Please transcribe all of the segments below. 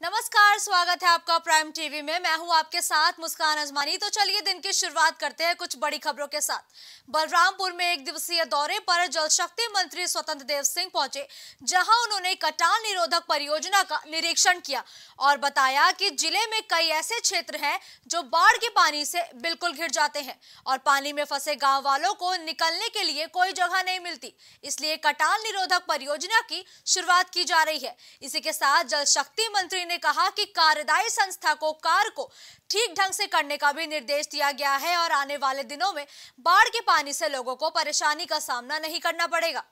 नमस्कार, स्वागत है आपका प्राइम टीवी में। मैं हूं आपके साथ मुस्कान अजमानी। तो चलिए दिन की शुरुआत करते हैं कुछ बड़ी खबरों के साथ। बलरामपुर में एक दिवसीय दौरे पर जल शक्ति मंत्री स्वतंत्र देव सिंह पहुंचे, जहां उन्होंने कटान निरोधक परियोजना का निरीक्षण किया और बताया कि जिले में कई ऐसे क्षेत्र हैं जो बाढ़ के पानी से बिल्कुल घिर जाते हैं और पानी में फंसे गाँव वालों को निकलने के लिए कोई जगह नहीं मिलती, इसलिए कटान निरोधक परियोजना की शुरुआत की जा रही है। इसी के साथ जल शक्ति मंत्री ने कहा कि कार्यदायी संस्था को कार्य को ठीक ढंग से करने का भी निर्देश दिया गया है और आने वाले दिनों में बाढ़ के पानी से लोगों को परेशानी का सामना नहीं करना पड़ेगा।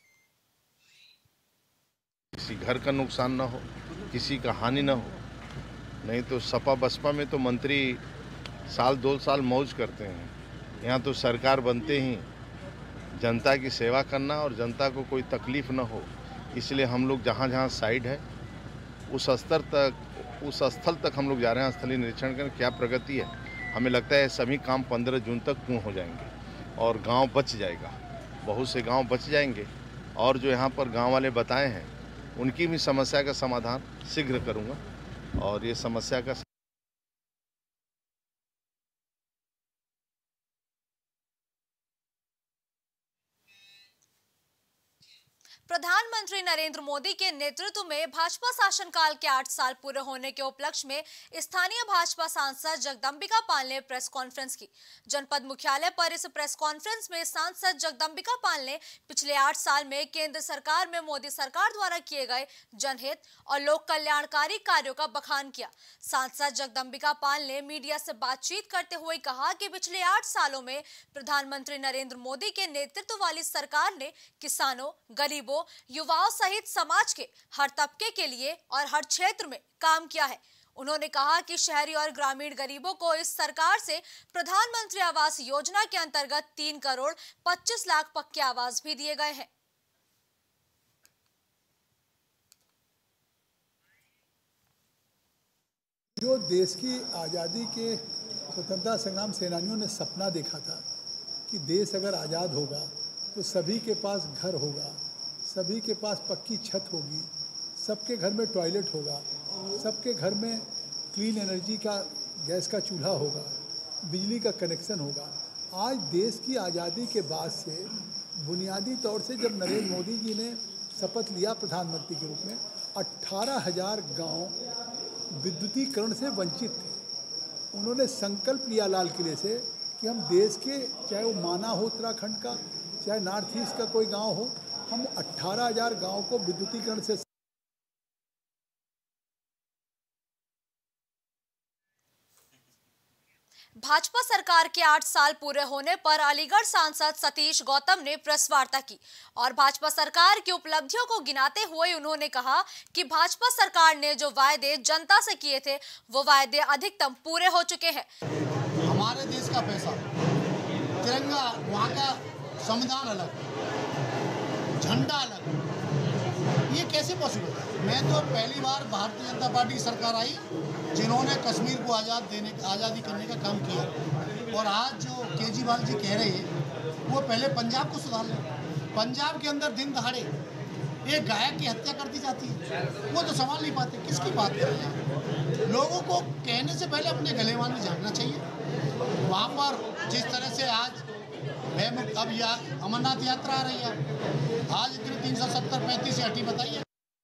किसी घर का नुकसान ना हो, किसी का हानि ना हो। नहीं तो सपा बसपा में तो मंत्री साल 2 साल मौज करते हैं। यहाँ तो सरकार बनते ही जनता की सेवा करना और जनता को कोई तकलीफ ना हो, इसलिए हम लोग जहाँ जहाँ साइड है उस स्थल तक हम लोग जा रहे हैं। स्थलीय निरीक्षण करें क्या प्रगति है। हमें लगता है सभी काम 15 जून तक पूर्ण हो जाएंगे और गांव बच जाएगा, बहुत से गांव बच जाएंगे। और जो यहाँ पर गांव वाले बताए हैं उनकी भी समस्या का समाधान शीघ्र करूँगा और ये समस्या का प्रधानमंत्री नरेंद्र मोदी के नेतृत्व में भाजपा शासनकाल के 8 साल पूरे होने के उपलक्ष्य में स्थानीय भाजपा सांसद जगदंबिका पाल ने प्रेस कॉन्फ्रेंस की। जनपद मुख्यालय पर इस प्रेस कॉन्फ्रेंस में सांसद जगदंबिका पाल ने पिछले 8 साल में केंद्र सरकार में मोदी सरकार द्वारा किए गए जनहित और लोक कल्याणकारी कार्यों का बखान किया। सांसद जगदंबिका पाल ने मीडिया से बातचीत करते हुए कहा कि पिछले 8 सालों में प्रधानमंत्री नरेंद्र मोदी के नेतृत्व वाली सरकार ने किसानों, गरीबों, युवाओं सहित समाज के हर तबके के लिए और हर क्षेत्र में काम किया है। उन्होंने कहा कि शहरी और ग्रामीण गरीबों को इस सरकार से प्रधानमंत्री आवास योजना के अंतर्गत 3 करोड़ 25 लाख पक्के आवास भी दिए गए हैं। जो देश की आज़ादी के स्वतंत्रता संग्राम सेनानियों ने सपना देखा था कि देश अगर आज़ाद होगा तो सभी के पास घर होगा, सभी के पास पक्की छत होगी, सबके घर में टॉयलेट होगा, सबके घर में क्लीन एनर्जी का गैस का चूल्हा होगा, बिजली का कनेक्शन होगा। आज देश की आज़ादी के बाद से बुनियादी तौर से जब नरेंद्र मोदी जी ने शपथ लिया प्रधानमंत्री के रूप में, 18,000 गांव विद्युतीकरण से वंचित थे। उन्होंने संकल्प लिया लाल किले से कि हम देश के, चाहे वो माना हो उत्तराखंड का, चाहे नॉर्थ ईस्ट का कोई गांव हो, हम 18,000 गांव को विद्युतीकरण से। भाजपा सरकार के 8 साल पूरे होने पर अलीगढ़ सांसद सतीश गौतम ने प्रेस वार्ता की और भाजपा सरकार की उपलब्धियों को गिनाते हुए उन्होंने कहा कि भाजपा सरकार ने जो वायदे जनता से किए थे वो वायदे अधिकतम पूरे हो चुके हैं। हमारे देश का पैसा, तिरंगा, वहाँ का संविधान अलग, झंडा अलग, ये कैसे पॉसिबल है? मैं तो पहली बार भारतीय जनता पार्टी की सरकार आई जिन्होंने कश्मीर को आज़ादी करने का काम किया। और आज जो केजरीवाल जी कह रहे हैं वो पहले पंजाब को सुधार लें। पंजाब के अंदर दिन दहाड़े एक गायक की हत्या कर दी जाती है, वो तो संभाल नहीं पाते, किसकी बात कर रहे हैं? लोगों को कहने से पहले अपने गलेवान में झांकना चाहिए। वहाँ पर जिस तरह से आज अब अमरनाथ यात्रा आ रही है, आज इतनी 370-35 हटी बताइए।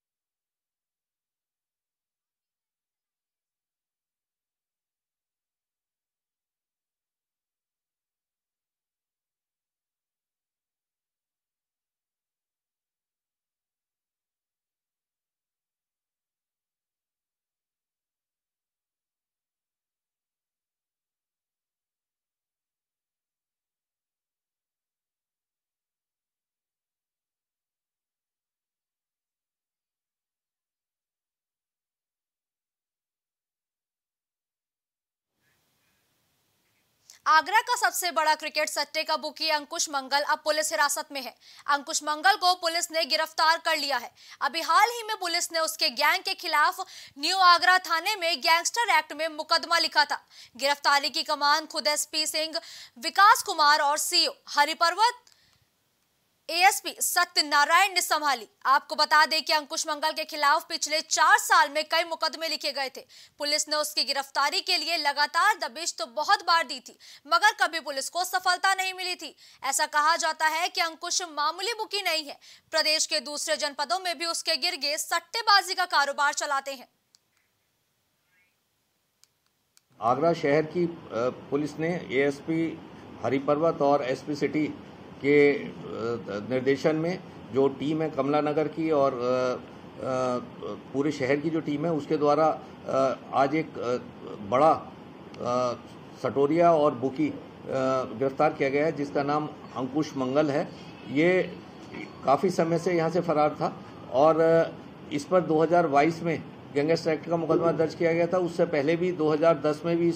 आगरा का सबसे बड़ा क्रिकेट सट्टे का बुकी अंकुश मंगल अब पुलिस हिरासत में है। अंकुश मंगल को पुलिस ने गिरफ्तार कर लिया है। अभी हाल ही में पुलिस ने उसके गैंग के खिलाफ न्यू आगरा थाने में गैंगस्टर एक्ट में मुकदमा लिखा था। गिरफ्तारी की कमान खुद एसपी सिंह, विकास कुमार और सीओ हरिपर्वत एएसपी सत्यनारायण ने संभाली। आपको बता दें कि अंकुश मंगल के खिलाफ पिछले 4 साल में कई मुकदमे लिखे गए थे। पुलिस ने उसकी गिरफ्तारी के लिए लगातार दबिश तो बहुत बार दी थी, मगर कभी पुलिस को सफलता नहीं मिली थी। ऐसा कहा जाता है कि अंकुश मामूली बुकी नहीं है। प्रदेश के दूसरे जनपदों में भी उसके गिरगे सट्टेबाजी का कारोबार चलाते हैं। आगरा शहर की पुलिस ने एएसपी हरिपर्वत और एसपी सिटी के निर्देशन में जो टीम है कमला नगर की और पूरे शहर की जो टीम है उसके द्वारा आज एक बड़ा सटोरिया और बुकी गिरफ्तार किया गया है, जिसका नाम अंकुश मंगल है। ये काफ़ी समय से यहाँ से फरार था और इस पर 2022 में गैंगस्टर एक्ट का मुकदमा दर्ज किया गया था। उससे पहले भी 2010 में भी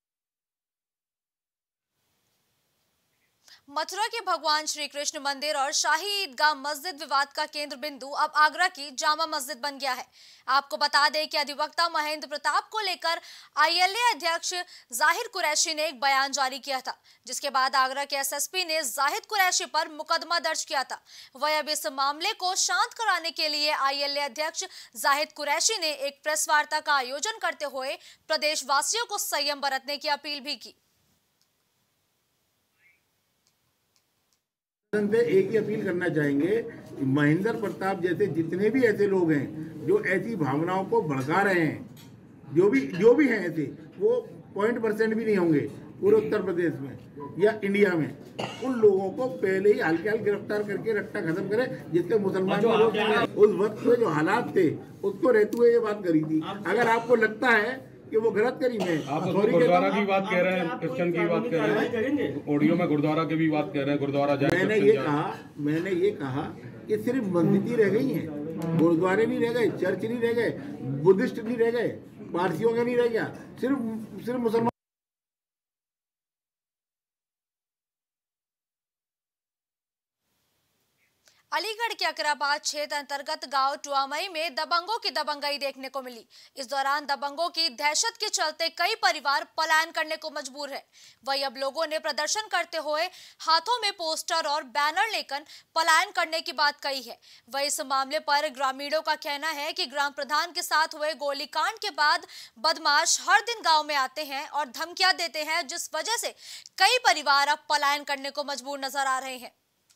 मथुरा के भगवान श्री कृष्ण मंदिर और शाही ईदगाह मस्जिद विवाद का केंद्र बिंदु अब आगरा की जामा मस्जिद बन गया है। आपको बता दें कि अधिवक्ता महेंद्र प्रताप को लेकर आईएलए अध्यक्ष जाहिद कुरैशी ने एक बयान जारी किया था, जिसके बाद आगरा के एसएसपी ने जाहिद कुरैशी पर मुकदमा दर्ज किया था। वह अब इस मामले को शांत कराने के लिए आईएलए अध्यक्ष जाहिद कुरैशी ने एक प्रेस वार्ता का आयोजन करते हुए प्रदेशवासियों को संयम बरतने की अपील भी की। एक ही अपील करना चाहेंगे, महेंद्र प्रताप जैसे जितने भी ऐसे लोग हैं जो ऐसी भावनाओं को भड़का रहे हैं, जो भी हैं ऐसे, वो 0% भी नहीं होंगे पूरे उत्तर प्रदेश में या इंडिया में। उन लोगों को पहले ही हल्के हल्के गिरफ्तार करके रट्टा खत्म करे, जिससे मुसलमान उस वक्त में जो हालात थे उसको रहते हुए ये बात करी थी। अगर आपको लगता है कि वो गलत करी, मैं आप गुरुद्वारा की बात कह रहे हैं, क्रिश्चियन की बात कह रहे हैं, ऑडियो में गुरुद्वारा की भी बात कह रहे हैं, गुरुद्वारा जाए। मैंने ये कहा कि सिर्फ मस्जिद ही रह गई हैं, गुरुद्वारे नहीं रह गए, चर्च नहीं रह गए, बुद्धिस्ट नहीं रह गए, पारसियों का नहीं रह गया, सिर्फ मुसलमान। अलीगढ़ के अकराबाद क्षेत्र अंतर्गत गांव टुआमई में दबंगों की दबंगई देखने को मिली। इस दौरान दबंगों की दहशत के चलते कई परिवार पलायन करने को मजबूर है। वहीं अब लोगों ने प्रदर्शन करते हुए हाथों में पोस्टर और बैनर लेकर पलायन करने की बात कही है। वहीं इस मामले पर ग्रामीणों का कहना है कि ग्राम प्रधान के साथ हुए गोलीकांड के बाद बदमाश हर दिन गाँव में आते हैं और धमकियां देते हैं, जिस वजह से कई परिवार अब पलायन करने को मजबूर नजर आ रहे हैं।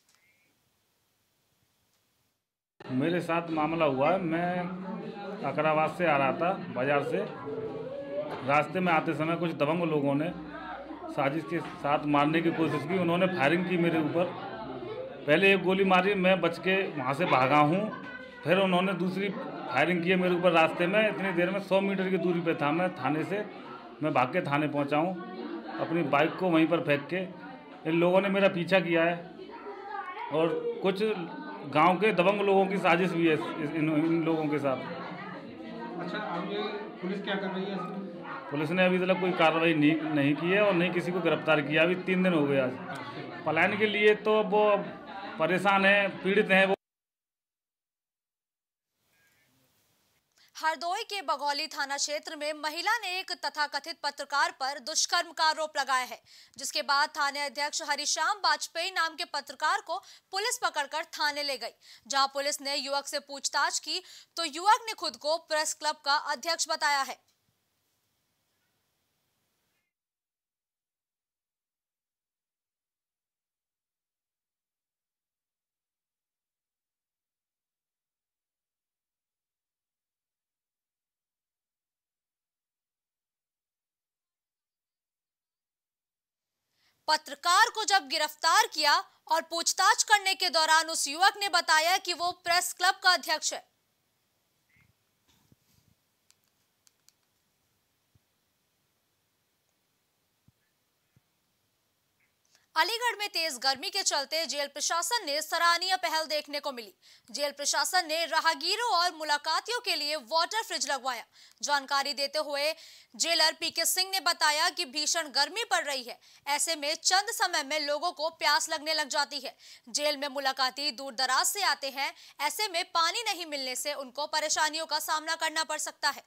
मेरे साथ मामला हुआ है, मैं अकराबाद से आ रहा था बाजार से। रास्ते में आते समय कुछ दबंग लोगों ने साजिश के साथ मारने की कोशिश की। उन्होंने फायरिंग की मेरे ऊपर। पहले एक गोली मारी, मैं बच के वहाँ से भागा हूँ। फिर उन्होंने दूसरी फायरिंग की है मेरे ऊपर रास्ते में। इतनी देर में 100 मीटर की दूरी पे था मैं थाने से। मैं भाग के थाने पहुँचा हूँ, अपनी बाइक को वहीं पर फेंक के। इन लोगों ने मेरा पीछा किया है और कुछ गांव के दबंग लोगों की साजिश भी है इन लोगों के साथ। अच्छा, अब ये पुलिस क्या कर रही है? पुलिस ने अभी तक कोई कार्रवाई नहीं की है और नहीं किसी को गिरफ्तार किया। अभी 3 दिन हो गए आज। पलायन के लिए तो वो परेशान है, पीड़ित हैं वो। हरदोई के बघौली थाना क्षेत्र में महिला ने एक तथाकथित पत्रकार पर दुष्कर्म का आरोप लगाया है, जिसके बाद थाने अध्यक्ष हरिश्याम वाजपेयी नाम के पत्रकार को पुलिस पकड़कर थाने ले गई। जहां पुलिस ने युवक से पूछताछ की तो युवक ने खुद को प्रेस क्लब का अध्यक्ष बताया है। पत्रकार को जब गिरफ्तार किया और पूछताछ करने के दौरान उस युवक ने बताया कि वो प्रेस क्लब का अध्यक्ष है। अलीगढ़ में तेज गर्मी के चलते जेल प्रशासन ने सराहनीय पहल देखने को मिली। जेल प्रशासन ने राहगीरों और मुलाकातियों के लिए वाटर फ्रिज लगवाया। जानकारी देते हुए जेलर पीके सिंह ने बताया कि भीषण गर्मी पड़ रही है, ऐसे में चंद समय में लोगों को प्यास लगने लग जाती है। जेल में मुलाकाती दूर दराज से आते हैं, ऐसे में पानी नहीं मिलने से उनको परेशानियों का सामना करना पड़ सकता है।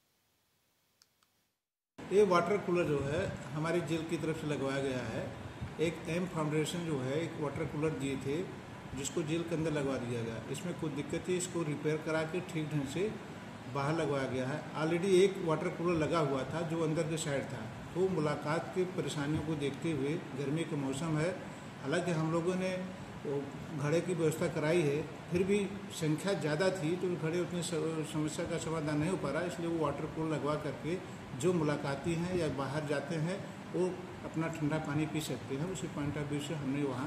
ये वाटर कूलर जो है हमारी जेल की तरफ से लगवाया गया है। एक एम फाउंडेशन जो है एक वाटर कूलर दिए थे जिसको जेल के अंदर लगवा दिया गया। इसमें कुछ दिक्कत थी, इसको रिपेयर करा के ठीक ढंग से बाहर लगवाया गया है। ऑलरेडी एक वाटर कूलर लगा हुआ था जो अंदर के साइड था। तो मुलाकात की परेशानियों को देखते हुए गर्मी का मौसम है, हालांकि हम लोगों ने घड़े की व्यवस्था कराई है, फिर भी संख्या ज़्यादा थी तो घड़े उतनी समस्या का समाधान नहीं हो पा रहा, इसलिए वो वाटर कूलर लगवा करके जो मुलाकाती हैं या बाहर जाते हैं वो अपना ठंडा पानी पी सकते हैं। उसी पॉइंट ऑफ व्यू से हमने वहाँ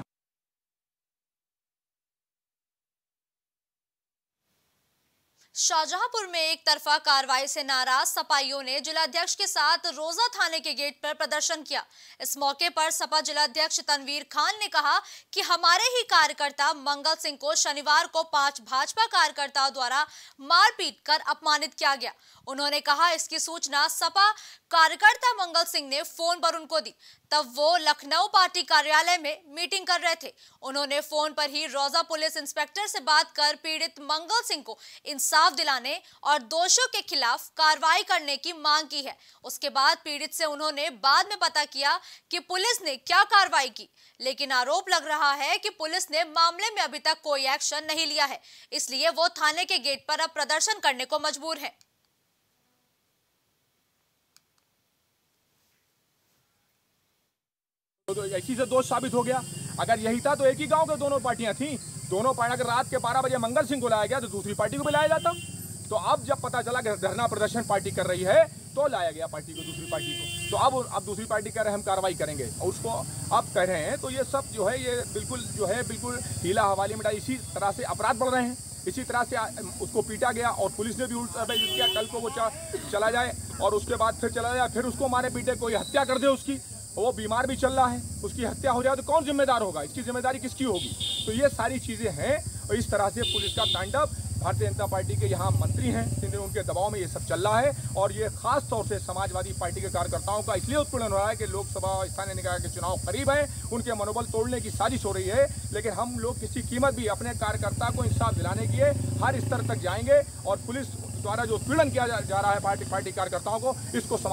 शाहजहांपुर में एक तरफा कार्रवाई से नाराज सपाइयों ने जिलाध्यक्ष के साथ रोजा थाने के गेट पर प्रदर्शन किया। इस मौके पर सपा जिलाध्यक्ष तनवीर खान ने कहा कि हमारे ही कार्यकर्ता मंगल सिंह को शनिवार को 5 भाजपा कार्यकर्ताओं द्वारा मारपीट कर अपमानित किया गया। उन्होंने कहा इसकी सूचना सपा कार्यकर्ता मंगल सिंह ने फोन पर उनको दी, तब वो लखनऊ पार्टी कार्यालय में मीटिंग कर रहे थे। उन्होंने फोन पर ही रोजा पुलिस इंस्पेक्टर से बात कर पीड़ित मंगल सिंह को इंसाफ दिलाने और दोषियों के खिलाफ कार्रवाई करने की मांग की है। उसके बाद पीड़ित से उन्होंने बाद में पता किया कि पुलिस ने क्या कार्रवाई की, लेकिन आरोप लग रहा है कि पुलिस ने मामले में अभी तक कोई एक्शन नहीं लिया है, इसलिए वो थाने के गेट पर अब प्रदर्शन करने को मजबूर है। तो इसी से दोष साबित हो गया। अगर यही था तो एक ही गांव के दोनों पार्टियां थी, दोनों पार्टी अगर रात के 12 बजे मंगल सिंह को लाया गया तो दूसरी पार्टी को भी लाया जाता। तो अब जब पता चला कि धरना प्रदर्शन पार्टी कर रही है तो लाया गया पार्टी को, दूसरी पार्टी को। तो अब दूसरी पार्टी कह रहे हैं हम कार्रवाई करेंगे और उसको अब कह रहे हैं, तो ये सब जो है ये बिल्कुल हीला हवाली मिटाई, इसी तरह से अपराध बढ़ रहे हैं। इसी तरह से उसको पीटा गया और पुलिस ने भी उल्टा किया, कल को वो चला जाए और उसके बाद फिर चला जाए, फिर उसको मारे पीटे, कोई हत्या कर दे उसकी, वो बीमार भी चल रहा है, उसकी हत्या हो जाए तो कौन जिम्मेदार होगा? इसकी जिम्मेदारी किसकी होगी? तो ये सारी चीज़ें हैं और इस तरह से पुलिस का तांडव, भारतीय जनता पार्टी के यहाँ मंत्री हैं जिन्हें उनके दबाव में ये सब चल रहा है और ये खास तौर से समाजवादी पार्टी के कार्यकर्ताओं का इसलिए उत्पीड़न हो रहा है कि लोकसभा और स्थानीय निकाय के चुनाव करीब हैं, उनके मनोबल तोड़ने की साजिश हो रही है। लेकिन हम लोग किसी कीमत भी अपने कार्यकर्ता को इंसाफ दिलाने के लिए हर स्तर तक जाएंगे और पुलिस द्वारा जो उत्पीड़न किया जा रहा है पार्टी कार्यकर्ताओं को, इसको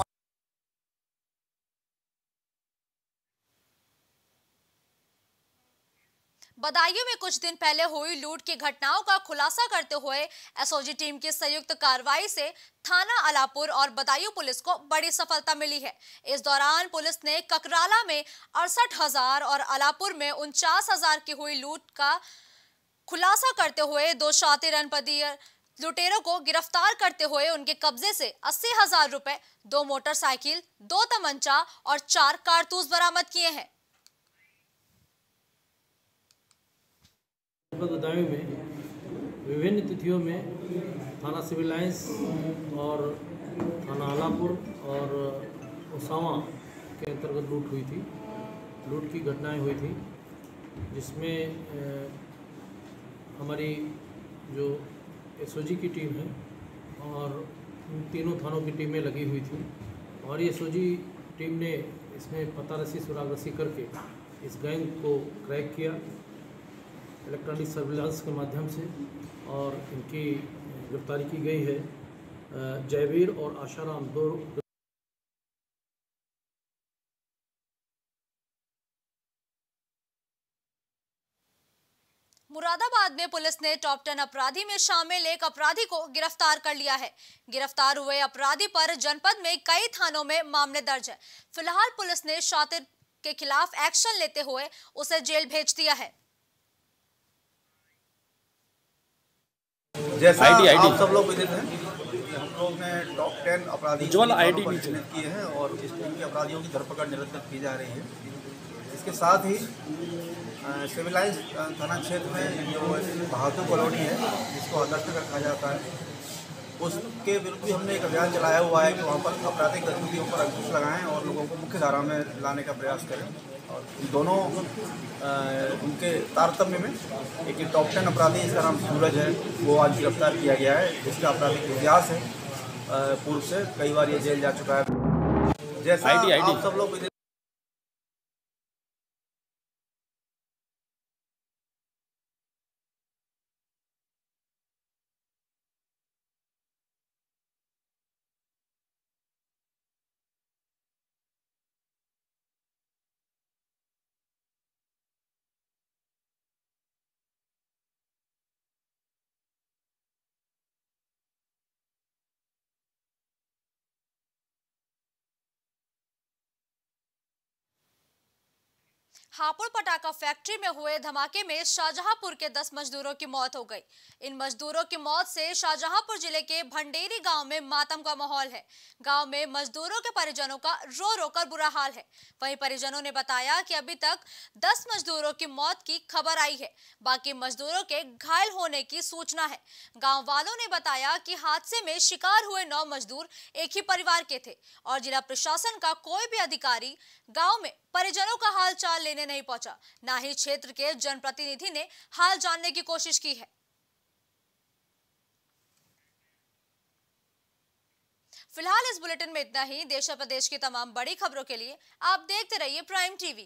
बदायूं में कुछ दिन पहले हुई लूट की घटनाओं का खुलासा करते हुए एसओजी टीम की संयुक्त कार्रवाई से थाना अलापुर और बदायूं पुलिस को बड़ी सफलता मिली है। इस दौरान पुलिस ने ककराला में 68,000 और अलापुर में 49,000 की हुई लूट का खुलासा करते हुए 2 शातिर अनपदीय लुटेरों को गिरफ्तार करते हुए उनके कब्जे से 80,000 रुपए, 2 मोटरसाइकिल, 2 तमंचा और 4 कारतूस बरामद किए हैं। बदायूं में विभिन्न तिथियों में थाना सिविल लाइंस और थाना आलापुर और उसावा के अंतर्गत लूट हुई थी, लूट की घटनाएं हुई थी, जिसमें हमारी जो एसओजी की टीम है और उन तीनों थानों की टीमें लगी हुई थी और ये एसओजी टीम ने इसमें पता रसी सुराग रसी करके इस गैंग को क्रैक किया इलेक्ट्रॉनिक सर्विलांस के माध्यम से और इनकी गिरफ्तारी की गई है। जयवीर और आशाराम 2। मुरादाबाद में पुलिस ने टॉप 10 अपराधी में शामिल एक अपराधी को गिरफ्तार कर लिया है। गिरफ्तार हुए अपराधी पर जनपद में कई थानों में मामले दर्ज है। फिलहाल पुलिस ने शातिर के खिलाफ एक्शन लेते हुए उसे जेल भेज दिया है। जैसा आप सब लोग विदित हैं, हम लोग ने टॉप 10 अपराधी चिन्हित किए हैं और इस टीम के अपराधियों की धरपकड़ निरंतर की जा रही है। इसके साथ ही सिविल लाइंस थाना क्षेत्र में जो बहादुर कॉलोनी है जिसको आदर्श नगर कहा जाता है, उसके विरुद्ध भी हमने एक अभियान चलाया हुआ है कि वहाँ पर आपराधिक गतिविधियों पर अंकुश लगाएं और लोगों को मुख्य धारा में लाने का प्रयास करें। और दोनों उनके तारतम्य में एक टॉप 10 अपराधी जिसका नाम सूरज है वो आज गिरफ्तार किया गया है, जिसका आपराधिक इतिहास है, पूर्व से कई बार ये जेल जा चुका है। जैसा आप सब लोग हापुड़ पटाखा फैक्ट्री में हुए धमाके में शाहजहांपुर के 10 मजदूरों की मौत हो गई। इन मजदूरों की मौत से शाहजहांपुर जिले के भंडेरी गांव में मातम का माहौल है। गांव में मजदूरों के परिजनों का रो रो कर बुरा हाल है। वहीं परिजनों ने बताया कि अभी तक 10 मजदूरों की मौत की खबर आई है, बाकी मजदूरों के घायल होने की सूचना है। गाँव वालों ने बताया कि हादसे में शिकार हुए 9 मजदूर एक ही परिवार के थे और जिला प्रशासन का कोई भी अधिकारी गाँव में परिजनों का हाल चाल लेने नहीं पहुंचा, ना ही क्षेत्र के जनप्रतिनिधि ने हाल जानने की कोशिश की है। फिलहाल इस बुलेटिन में इतना ही। देश और प्रदेश की तमाम बड़ी खबरों के लिए आप देखते रहिए प्राइम टीवी।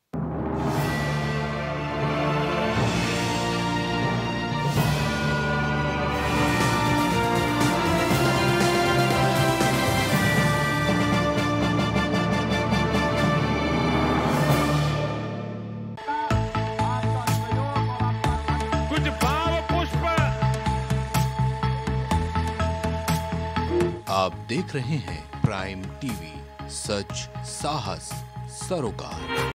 आप देख रहे हैं प्राइम टीवी, सच साहस सरोकार।